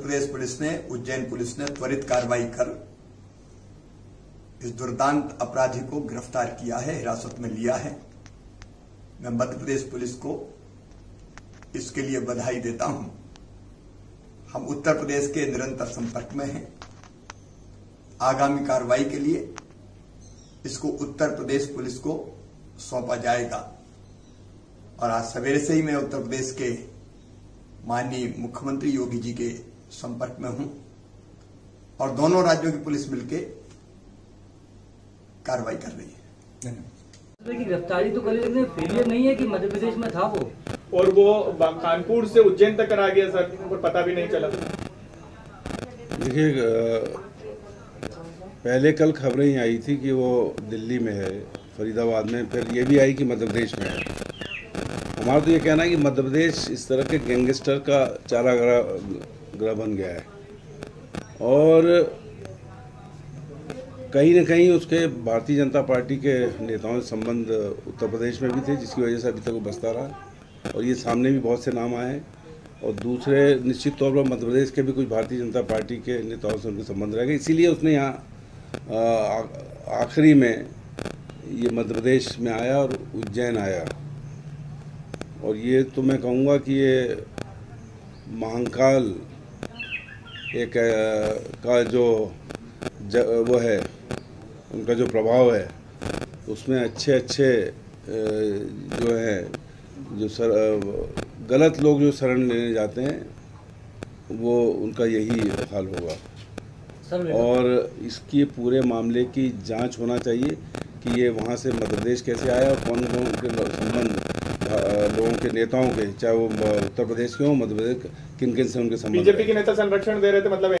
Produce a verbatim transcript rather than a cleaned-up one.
प्रदेश police ने, Ujjain police ने त्वरित कार्रवाई कर इस दुर्दांत अपराधी को गिरफ्तार किया है, हिरासत में लिया है। मैं मध्य प्रदेश पुलिस को इसके लिए बधाई देता हूं। हम उत्तर प्रदेश के निरंतर संपर्क में हैं। आगामी कार्रवाई के लिए इसको उत्तर प्रदेश पुलिस को सौंपा जाएगा। और आज सवेरे से ही मैं उत्तर प्रदेश के माननीय मुख्यमंत्री योगी जी के संपर्क में हूं और दोनों राज्यों की पुलिस मिलकर कार्रवाई कर रही है। की गिरफ्तारी तो करी, लेकिन फेलियर नहीं है कि मध्य प्रदेश में था वो, और वो कानपुर से उज्जैन तक करा गया सर, और पता भी नहीं चला। देखिए, पहले कल खबरें ही आई थी कि वो दिल्ली में है, फरीदाबाद में, फिर ये भी आई कि मध्य प्रदेश में है। हमारा तो ये कहना है कि मध्य प्रदेश इस तरह के गैंगस्टर का चारागाह गृह बन गया है और कहीं न कहीं उसके भारतीय जनता पार्टी के नेताओं से संबंध उत्तर प्रदेश में भी थे, जिसकी वजह से अभी तक वो बसता रहा और ये सामने भी बहुत से नाम आए। और दूसरे निश्चित तौर पर मध्य प्रदेश के भी कुछ भारतीय जनता पार्टी के नेताओं से उनके संबंध रह गए, इसीलिए उसने यहाँ आखिरी में ये मध्य प्रदेश में आया और उज्जैन आया। और ये तो मैं कहूँगा कि ये महाकाल एक का जो ज, वो है, उनका जो प्रभाव है, उसमें अच्छे अच्छे जो हैं, जो सर गलत लोग जो शरण लेने जाते हैं, वो उनका यही हाल होगा। और इसकी पूरे मामले की जांच होना चाहिए कि ये वहाँ से मध्य प्रदेश कैसे आया और कौन कौन के संबंध लोगों के नेताओं के, चाहे वो उत्तर प्रदेश के हों, मध्य प्रदेश, किन किन से उनके संबंध। बीजेपी के नेता संरक्षण दे रहे थे, मतलब